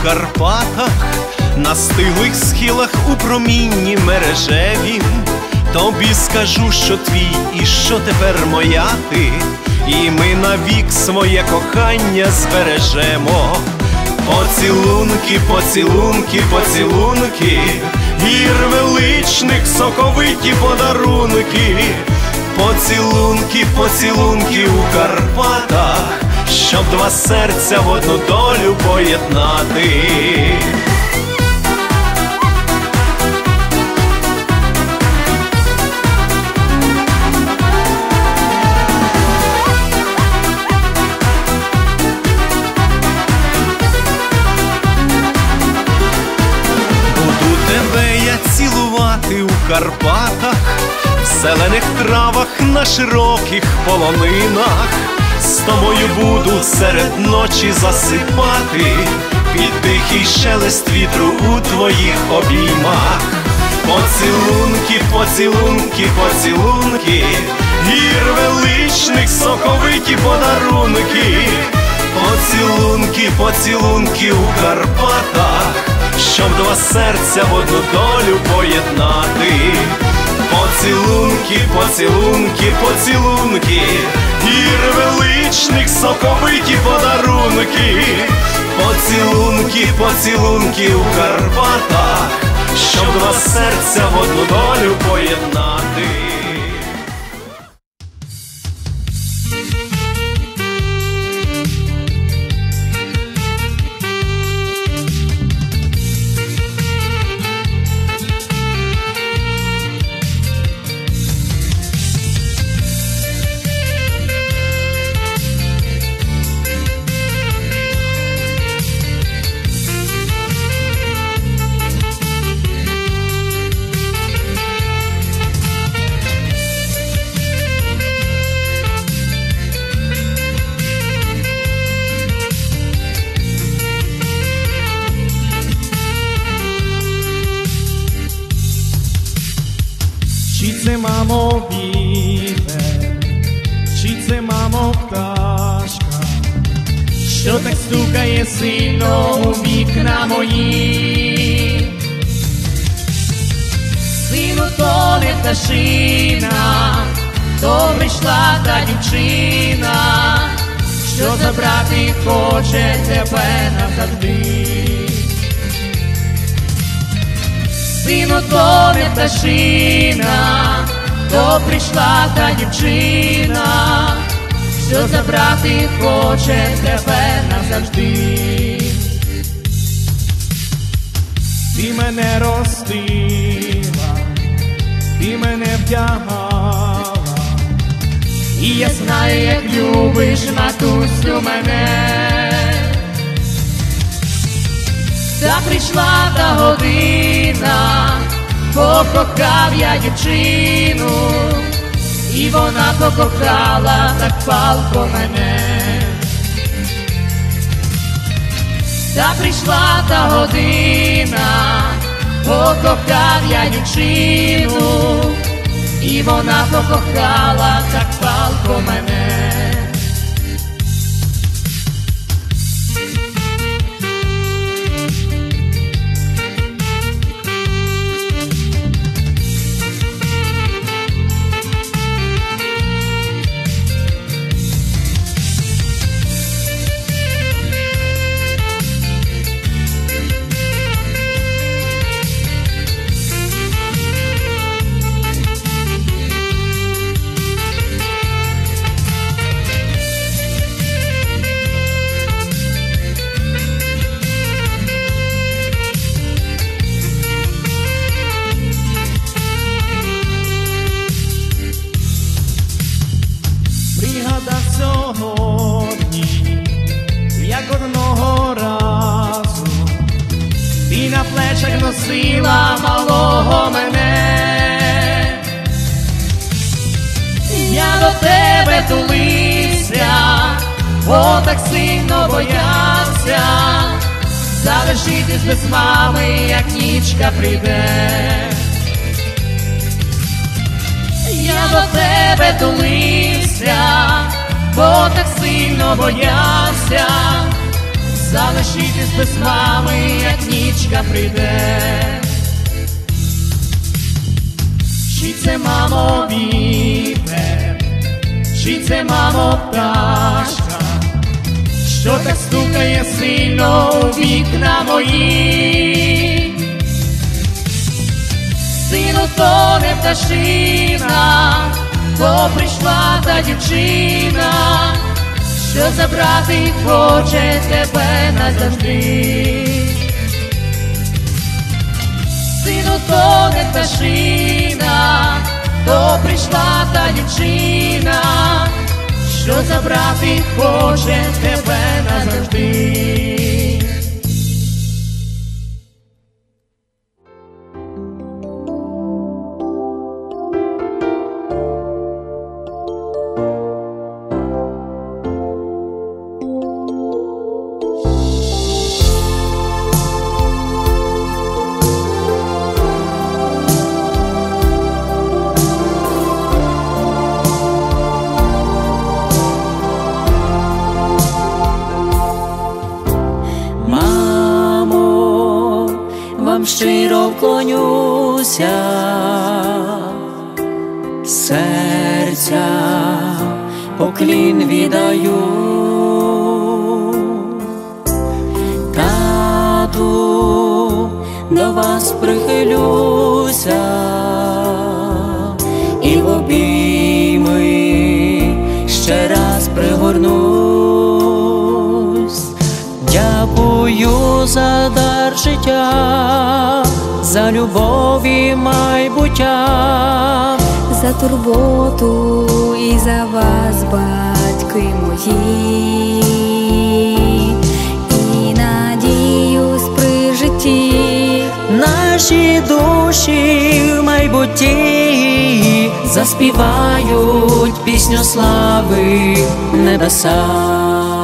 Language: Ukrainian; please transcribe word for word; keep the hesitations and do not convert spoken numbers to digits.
у Карпатах, на стиглих схилах у промінні мережевім. Тобі скажу, що твій і що тепер моя ти, і ми навік своє кохання збережемо. Поцілунки, поцілунки, поцілунки, гір величних, соковиті подарунки. Поцілунки, поцілунки у Карпатах, щоб два серця в одну долю поєднати. Буду тебе я цілувати у Карпатах, в зелених травах на широких полонинах. З тобою буду серед ночі засипати, під тихий шелест вітру у твоїх обіймах. Поцілунки, поцілунки, поцілунки, гір величних, соковиті подарунки. Поцілунки, поцілунки у Карпатах, щоб два серця в одну долю поєднати. Поцілунки, поцілунки, поцілунки, гір величних, соковиті подарунки. Поцілунки, поцілунки у Карпатах, щоб два серця в одну долю поєднати. Чи це, мамо, вітер, чи це, мамо, пташка, що так стукає сильно у вікна мої? Сину, то не пташина, то прийшла та дівчина, що забрати хоче тебе назавжди. Сину, то не пташина, то прийшла та дівчина, що забрати хоче тебе назавжди. Ти мене ростила, ти мене вдягала, і я знаю, як любиш, матусю, мене. Та прийшла та година, покохав я дівчину, і вона покохала так палко мене. Та прийшла та година, покохав я дівчину, і вона покохала так палко мене. Сьогодні, як одного разу, ти на плечах носила малого мене. Я до тебе тулився, бо так сильно боявся залишитись без мами, як нічка прийде. Я до тебе тулився, бо так сильно боявся залишитись без мами, як нічка прийде. Чи це, мамо, вітер, чи це, мамо, пташка, що так стукає сильно у вікна мої? Сину, то не пташина, то прийшла та дівчина, що забрати хоче тебе назавжди. Сину, то не пташина, то прийшла та дівчина, що забрати хоче тебе назавжди. Щиро вклонюся, серця поклін віддаю. Тату, до вас прихилюся і в обійми ще раз пригорнусь. Дякую за дар життя, за любов і майбуття, за турботу і за вас, батьки мої, і надіюсь при житті. Наші душі в майбутті заспівають пісню слави небеса.